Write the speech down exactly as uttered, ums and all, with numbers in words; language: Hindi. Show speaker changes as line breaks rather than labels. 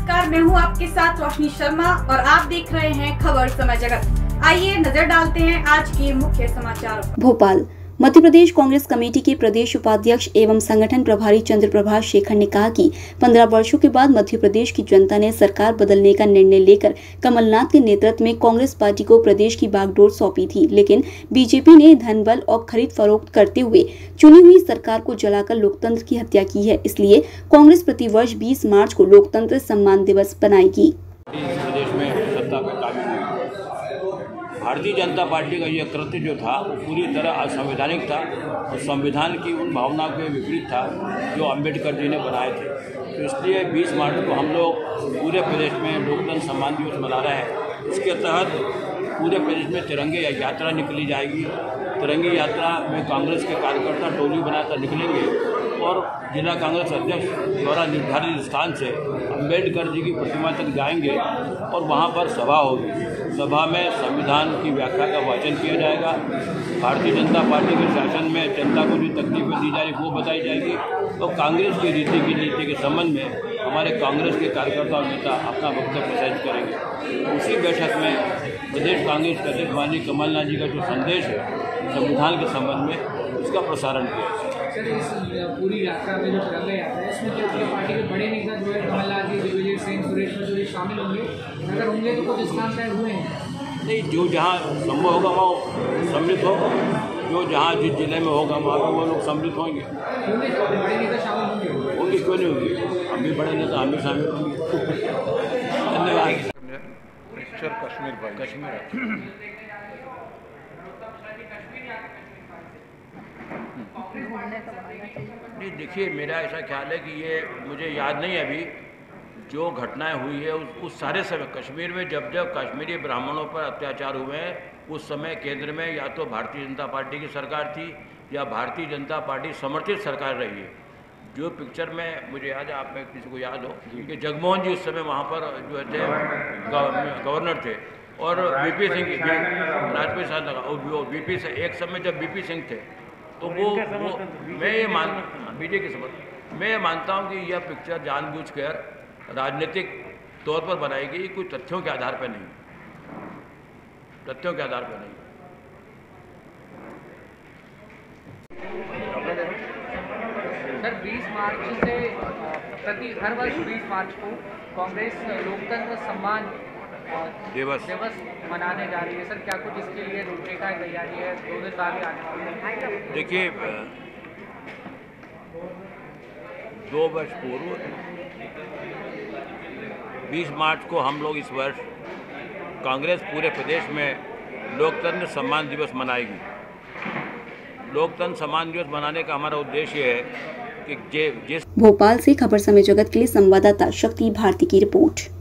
नमस्कार, मैं हूं आपके साथ रोशनी शर्मा और आप देख रहे हैं खबर समय जगत। आइए नजर डालते हैं आज के मुख्य समाचारों पर।
भोपाल मध्य प्रदेश कांग्रेस कमेटी के प्रदेश उपाध्यक्ष एवं संगठन प्रभारी चंद्र प्रभाष शेखर ने कहा कि पंद्रह वर्षों के बाद मध्य प्रदेश की जनता ने सरकार बदलने का निर्णय लेकर कमलनाथ के नेतृत्व में कांग्रेस पार्टी को प्रदेश की बागडोर सौंपी थी, लेकिन बीजेपी ने धन बल और खरीद फरोख्त करते हुए चुनी हुई सरकार को जलाकर लोकतंत्र की हत्या की है। इसलिए कांग्रेस प्रतिवर्ष बीस मार्च को लोकतंत्र सम्मान दिवस बनाएगी।
प्रदेश में सत्ता पे काबिज हुई। भारतीय जनता पार्टी का यह कृत्य जो था वो पूरी तरह असंवैधानिक था और संविधान की उन भावनाओं के विपरीत था जो अम्बेडकर जी ने बनाए थे। तो इसलिए बीस मार्च को हम लोग पूरे प्रदेश में लोकतंत्र सम्मान दिवस मना रहे हैं। इसके तहत पूरे प्रदेश में तिरंगे यात्रा निकली जाएगी। तिरंगी यात्रा में कांग्रेस के कार्यकर्ता टोली बनाकर निकलेंगे और जिला कांग्रेस अध्यक्ष द्वारा निर्धारित स्थान से अम्बेडकर जी की प्रतिमा तक जाएंगे और वहां पर सभा होगी। सभा में संविधान की व्याख्या का वाचन किया जाएगा। भारतीय जनता पार्टी के शासन में जनता को जो तकलीफें दी जा रही वो बताई जाएगी और कांग्रेस की रीति की नीति के संबंध में हमारे कांग्रेस के कार्यकर्ता और नेता अपना वक्तव्य प्रसारित करेंगे। उसी बैठक में प्रदेश कांग्रेस के अध्यक्ष माननीय कमलनाथ जी का जो संदेश है संविधान के संबंध में उसका प्रसारण किया जाएगा।
सर, इस पूरी यात्रा में जो तिरंगा यात्रा है उसमें जो पार्टी के बड़े नेता जो है कमलनाथ जी, दिग्विजय सिंह, सुरेश जो शामिल होंगे, अगर होंगे तो कुछ स्थान तय हुए हैं?
नहीं, जो जहाँ संभव होगा वहाँ सम्मिलित होगा, जो जहाँ जिस जिले में होगा वहाँ पर वो लोग सम्मिलित होंगे।
होंगे तो बड़े नेता शामिल होंगे?
होंगे, क्यों नहीं होंगे, हम भी बड़े नेता हम भी शामिल होंगे। धन्यवाद।
कश्मीर भाई
कश्मीर नहीं, देखिए मेरा ऐसा ख्याल है कि ये मुझे याद नहीं अभी जो घटनाएं हुई है उस, उस सारे समय कश्मीर में जब जब कश्मीरी ब्राह्मणों पर अत्याचार हुए हैं उस समय केंद्र में या तो भारतीय जनता पार्टी की सरकार थी या भारतीय जनता पार्टी समर्थित सरकार रही है। जो पिक्चर में मुझे याद है, आप में किसी को याद हो कि जगमोहन जी उस समय वहाँ पर जो थे गवर्नर थे और बीपी सिंह राजपूत साहब लगा और बीपी से एक समय जब बीपी सिंह थे तो वो वो मैं ये मान बीजे की समझ मैं ये मानता हूँ कि यह पिक्चर जानबूझकर राजनीतिक तौर पर बनाई गई, कोई तथ्यों के आधार पर नहीं, तथ्यों के आधार पर नहीं।
सर, बीस मार्च से प्रति हर वर्ष बीस मार्च को कांग्रेस लोकतंत्र सम्मान
दिवस
दिवस मनाने जा रही है। सर, क्या कुछ इसके लिए रूपरेखा तैयारी है? दो दिन बाद आने वाले हैं।
देखिए, दो वर्ष पूर्व बीस मार्च को हम लोग इस वर्ष कांग्रेस पूरे प्रदेश में लोकतंत्र सम्मान दिवस मनाएगी। लोकतंत्र सम्मान दिवस मनाने का हमारा उद्देश्य है कि जिस
भोपाल से खबर समय जगत के लिए संवाददाता शक्ति भारती की रिपोर्ट।